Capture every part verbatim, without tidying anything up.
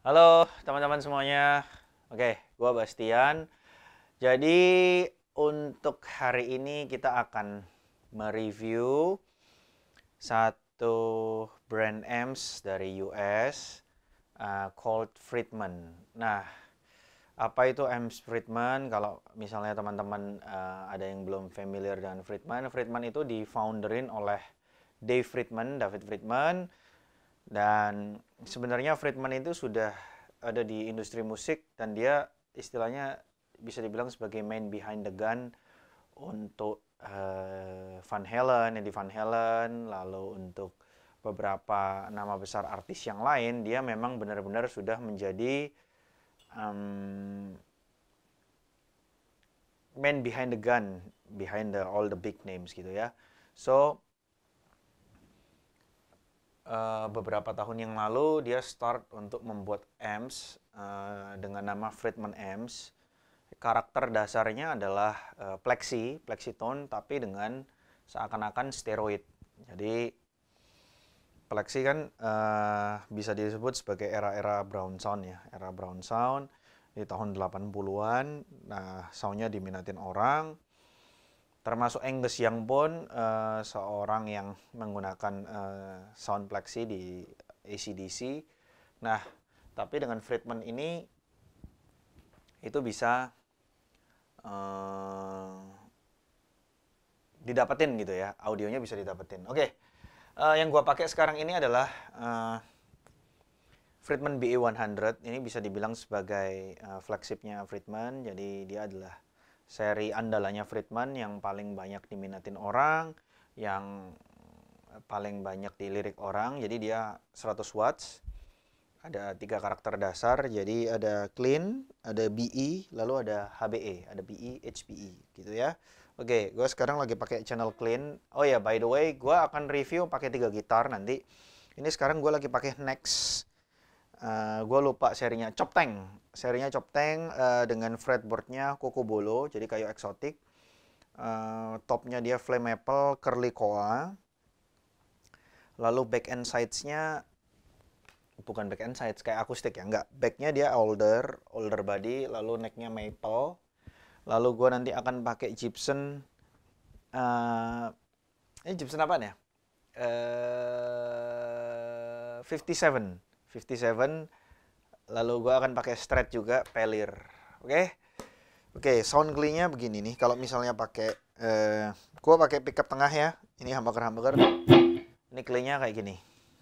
Halo teman-teman semuanya. Oke, gua Bastian. Jadi untuk hari ini kita akan mereview satu brand amps dari U S uh, called Friedman. Nah, apa itu amps Friedman? Kalau misalnya teman-teman uh, ada yang belum familiar dengan Friedman, Friedman itu di-founderin oleh Dave Friedman, David Friedman. Dan sebenarnya Friedman itu sudah ada di industri musik dan dia istilahnya bisa dibilang sebagai main behind the gun untuk uh, Van Halen, Eddie Van Halen, lalu untuk beberapa nama besar artis yang lain, dia memang benar-benar sudah menjadi um, main behind the gun, behind the, all the big names gitu ya. So Uh, beberapa tahun yang lalu dia start untuk membuat amps uh, dengan nama Friedman Amps. Karakter dasarnya adalah uh, plexi, plexitone, tapi dengan seakan-akan steroid. Jadi plexi kan uh, bisa disebut sebagai era-era brown sound ya, era brown sound di tahun delapan puluhan. Nah, soundnya diminatin orang. Termasuk Angus Young pun uh, seorang yang menggunakan uh, sound plexi di A C D C. Nah, tapi dengan Friedman ini itu bisa uh, didapetin gitu ya, audionya bisa didapetin. Oke, uh, yang gua pakai sekarang ini adalah uh, Friedman B A seratus. Ini bisa dibilang sebagai uh, flagshipnya Friedman. Jadi dia adalah seri andalannya Friedman yang paling banyak diminatin orang, yang paling banyak dilirik orang. Jadi dia seratus watts, ada tiga karakter dasar. Jadi ada clean, ada B E, lalu ada H B E, ada B E, H B E gitu ya. Oke, gue sekarang lagi pakai channel clean. Oh ya, by the way, gue akan review pakai tiga gitar nanti. Ini sekarang gue lagi pakai Nex. Uh, gue lupa serinya, Chop Tank. Serinya Chop Tank uh, dengan fretboardnya Cocobolo, jadi kayu eksotik. Uh, topnya dia flame maple, curly koa. Lalu back and sides-nya bukan back and sides kayak akustik ya, enggak. Back-nya dia alder, alder body, lalu neck-nya maple. Lalu gue nanti akan pakai Gibson. Uh, ini Gibson apaan ya? Uh, fifty-seven. fifty-seven, lalu gue akan pakai Strat juga, Pelir. Oke, okay? Oke, okay, sound clean-nya begini nih. Kalau misalnya pakai, uh, gue pakai pickup tengah ya. Ini humbucker-humbucker. Ini clean-nya kayak gini.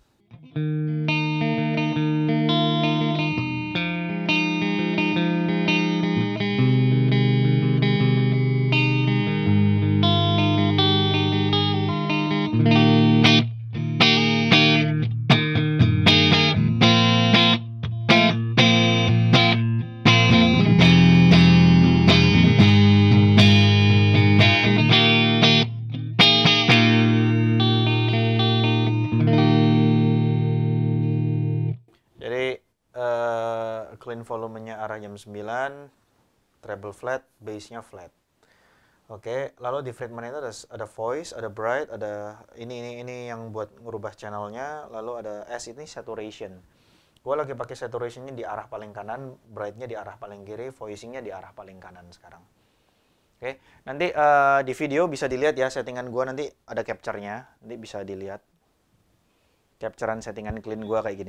Clean volumenya arah jam sembilan, treble flat, bass-nya flat. Oke, lalu di Friedman itu ada ada voice, ada bright, ada ini ini ini yang buat ngerubah channelnya, lalu ada S ini saturation. Gue lagi pakai saturationnya di arah paling kanan, bright-nya di arah paling kiri, voicing-nya di arah paling kanan sekarang. Oke, nanti uh, di video bisa dilihat ya settingan gue, nanti ada capture-nya, nanti bisa dilihat capturean settingan clean gue kayak gini.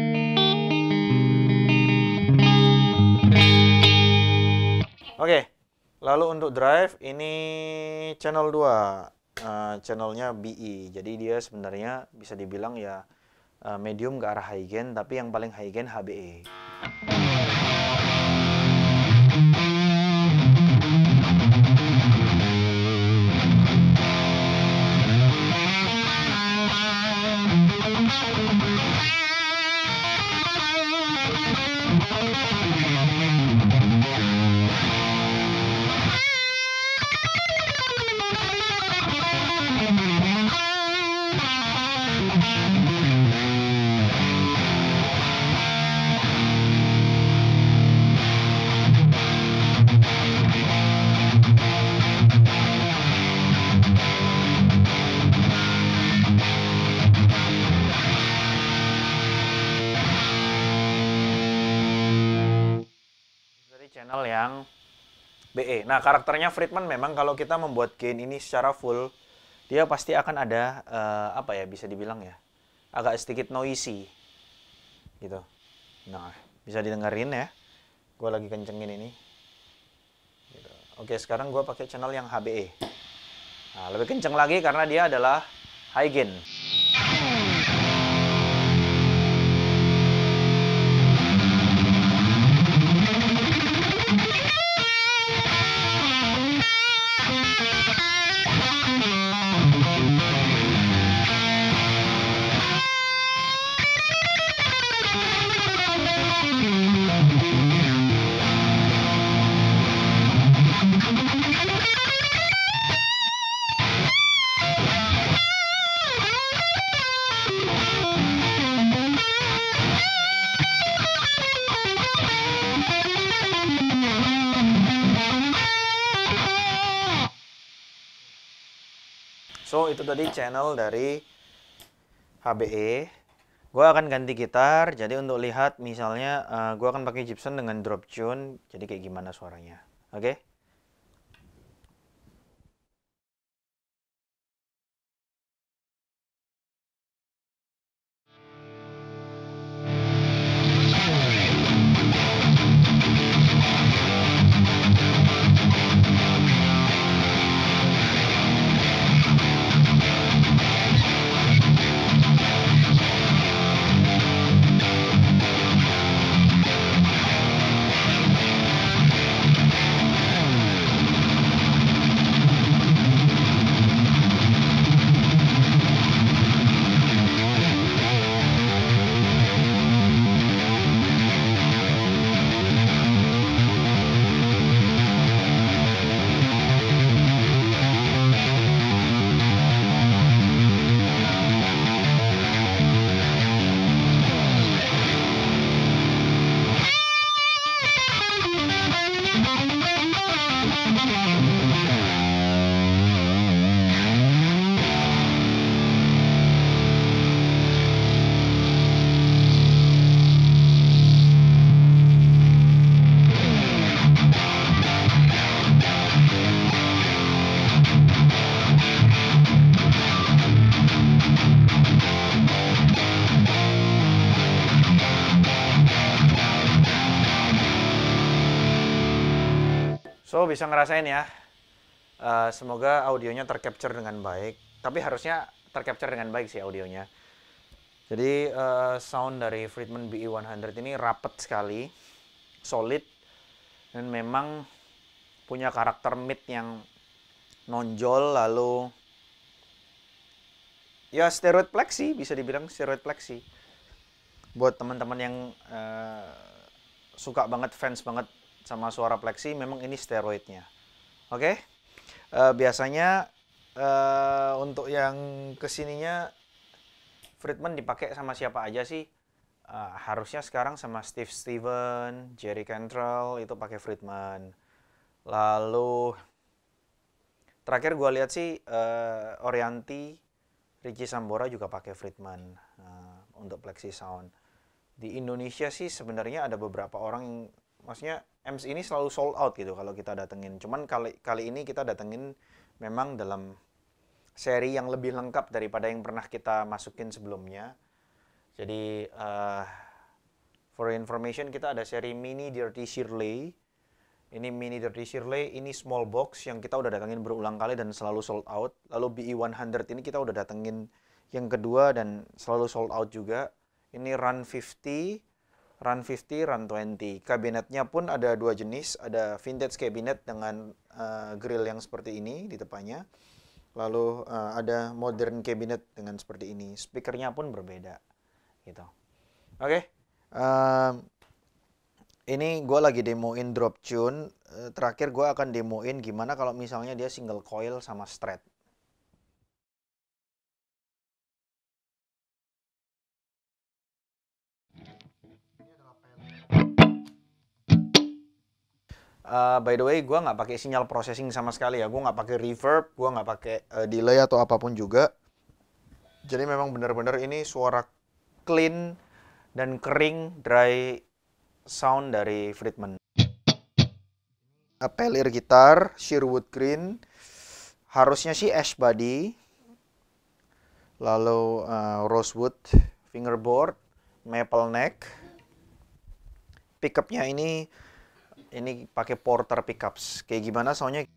Oke, lalu untuk drive ini channel dua, uh, channelnya B E. Jadi dia sebenarnya bisa dibilang ya uh, medium ke arah high gain, tapi yang paling high gain H B E. B E. Nah, karakternya Friedman memang kalau kita membuat gain ini secara full, dia pasti akan ada uh, apa ya, bisa dibilang ya, agak sedikit noisy gitu. Nah, bisa didengerin ya. Gue lagi kencengin ini. Gitu. Oke, sekarang gue pakai channel yang H B E. Nah, lebih kenceng lagi karena dia adalah high gain. So, itu tadi channel dari H B E. Gue akan ganti gitar, jadi untuk lihat misalnya uh, gue akan pakai Gibson dengan drop tune, jadi kayak gimana suaranya. Oke? Okay? So, bisa ngerasain ya, uh, semoga audionya tercapture dengan baik, tapi harusnya tercapture dengan baik sih audionya. Jadi uh, sound dari Friedman B E seratus ini rapet sekali, solid, dan memang punya karakter mid yang nonjol, lalu ya steroid plexi, bisa dibilang steroid plexi. Buat teman-teman yang uh, suka banget, fans banget sama suara plexi, memang ini steroidnya. Oke, okay? uh, biasanya uh, untuk yang kesininya Friedman dipakai sama siapa aja sih? Uh, harusnya sekarang sama Steve Steven, Jerry Cantrell itu pakai Friedman. Lalu terakhir gue lihat sih uh, Orianti, Richie Sambora juga pakai Friedman uh, untuk plexi sound. Di Indonesia sih sebenarnya ada beberapa orang yang, maksudnya Amps ini selalu sold out gitu kalau kita datengin. Cuman kali kali ini kita datengin memang dalam seri yang lebih lengkap daripada yang pernah kita masukin sebelumnya. Jadi uh, for information, kita ada seri Mini Dirty Shirley. Ini Mini Dirty Shirley, ini small box yang kita udah datengin berulang kali dan selalu sold out. Lalu B E seratus ini kita udah datengin yang kedua dan selalu sold out juga. Ini Run lima puluh, Run lima puluh, Run dua puluh. Kabinetnya pun ada dua jenis, ada vintage cabinet dengan uh, grill yang seperti ini di depannya. Lalu uh, ada modern cabinet dengan seperti ini. Speakernya pun berbeda, gitu. Oke, okay. um, ini gue lagi demoin drop tune. Uh, terakhir gue akan demoin gimana kalau misalnya dia single coil sama strat. Uh, by the way, gue nggak pakai sinyal processing sama sekali ya. Gue nggak pakai reverb, gue nggak pakai uh, delay atau apapun juga. Jadi memang benar-benar ini suara clean dan kering, dry sound dari Friedman. Pelir gitar, Sherwood green, harusnya sih ash body, lalu uh, rosewood fingerboard, maple neck. Pickupnya ini ini pakai Porter pickups. Kayak gimana soundnya?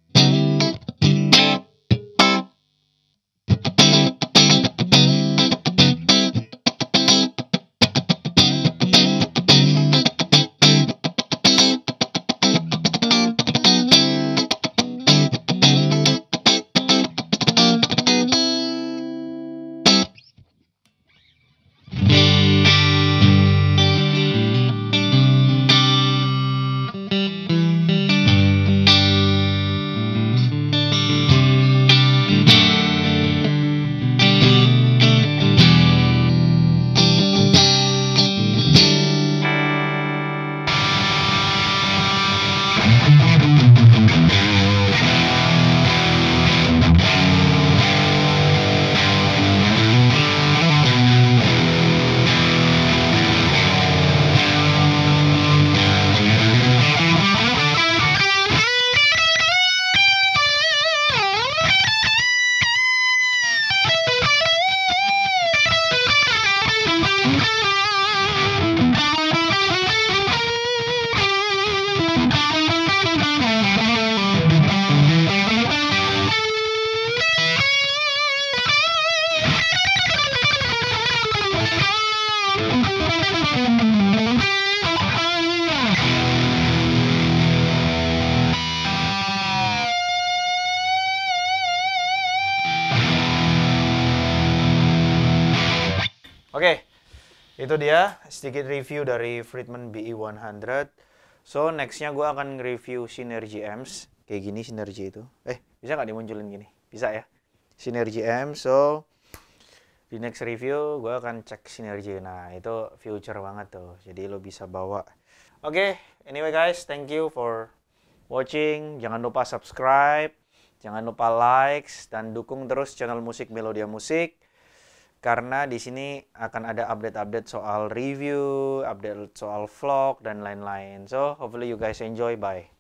Oke, itu dia sedikit review dari Friedman B E seratus. So, nextnya gue akan review Synergy Amps. Kayak gini Synergy itu. Eh, bisa nggak dimunculin gini? Bisa ya? Synergy Amps. So, di next review gue akan cek Synergy. Nah, itu future banget tuh. Jadi lo bisa bawa. Oke, anyway guys, thank you for watching. Jangan lupa subscribe. Jangan lupa likes. Dan dukung terus channel Musik Melodia Musik. Karena di sini akan ada update-update soal review, update soal vlog, dan lain-lain. So, hopefully you guys enjoy. Bye.